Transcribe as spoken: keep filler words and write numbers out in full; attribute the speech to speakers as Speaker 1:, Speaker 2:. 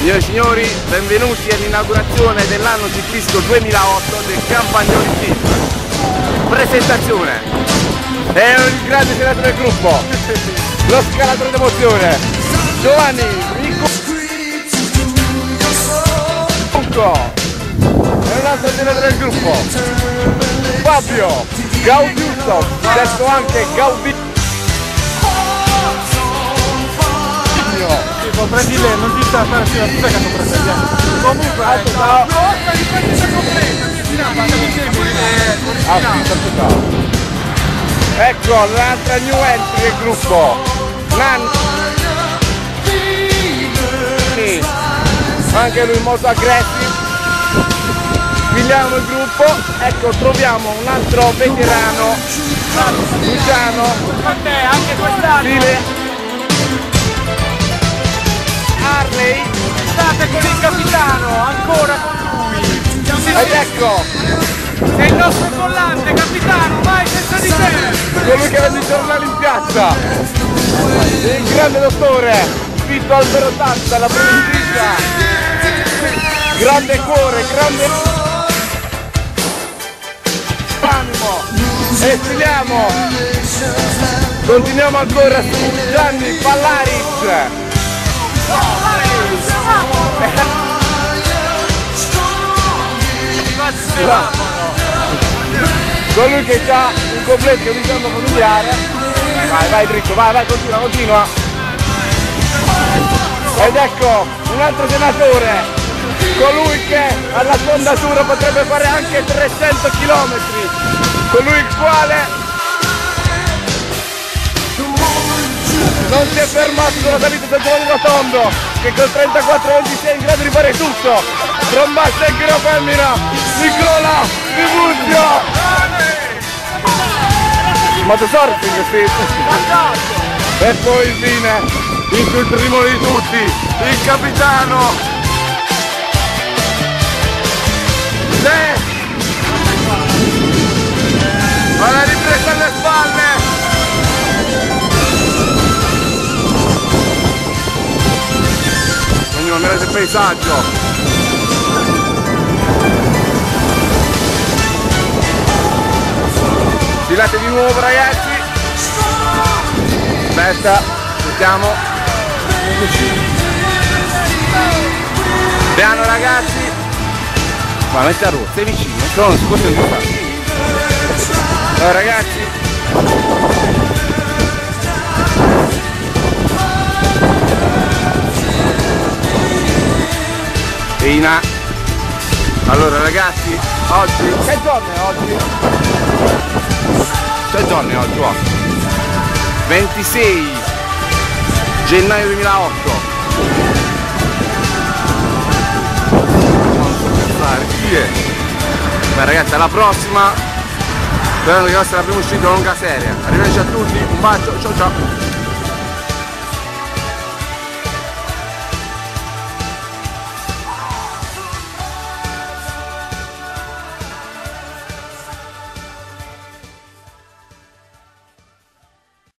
Speaker 1: Signore e signori, benvenuti all'inaugurazione dell'anno ciclistico duemilaotto del Campagnoli Team. Presentazione. È il grande senatore del gruppo, lo scalatore d'emozione, Giovanni Ricco. È un altro senatore del gruppo, Fabio Gaudiusto, detto anche Gaudi.
Speaker 2: Lo prendi lei, non ti sta a fare fino a che non prendi lei. Comunque,
Speaker 1: Alto, ciao.
Speaker 2: forza di partita completa,
Speaker 1: Ecco l'altra new entry del gruppo, Nanni, anche lui molto aggressivo. Pigliamo il gruppo, ecco troviamo un altro veterano, Luciano,
Speaker 2: con te anche quest'anno.
Speaker 1: Harley,
Speaker 2: State con il capitano, ancora con lui.
Speaker 1: ed ecco
Speaker 2: Sei il nostro collante, capitano, vai senza di te.
Speaker 1: colui che vende i giornali in piazza, il grande dottore Vito Alberotazza, la provincia, grande cuore, grande animo, e filiamo, continuiamo ancora su Gianni Pallaric. Colui che ha un completo di campo familiare. Vai, vai dritto, vai, vai, continua, continua. Ed ecco un altro senatore, colui che alla fondatura potrebbe fare anche trecento chilometri, colui il quale non si è fermato sulla salita del Giovanni Rotondo, che col trentaquattro ventisei è in grado di fare tutto. Trombasta e gira femmina, Nicola Di Muzio. Motosorfing, sì. E poi infine, il più primo di tutti, il capitano. Le. Ma la ripresa alle spalle. Ognuno merita il paesaggio. Filate di nuovo ragazzi. Aspetta, aspettiamo. Piano ragazzi. Ma metti a ruota, sei vicino, però non si può sentire. Allora ragazzi. Ina. Allora ragazzi, oggi che giorno è oggi? Che giorno è oggi? Oh. ventisei gennaio duemilaotto. Non so pensare, chi è? Beh ragazzi, alla prossima. Sperando che questa sia la prima uscita lunga seria. Arrivederci a tutti, un bacio, ciao ciao.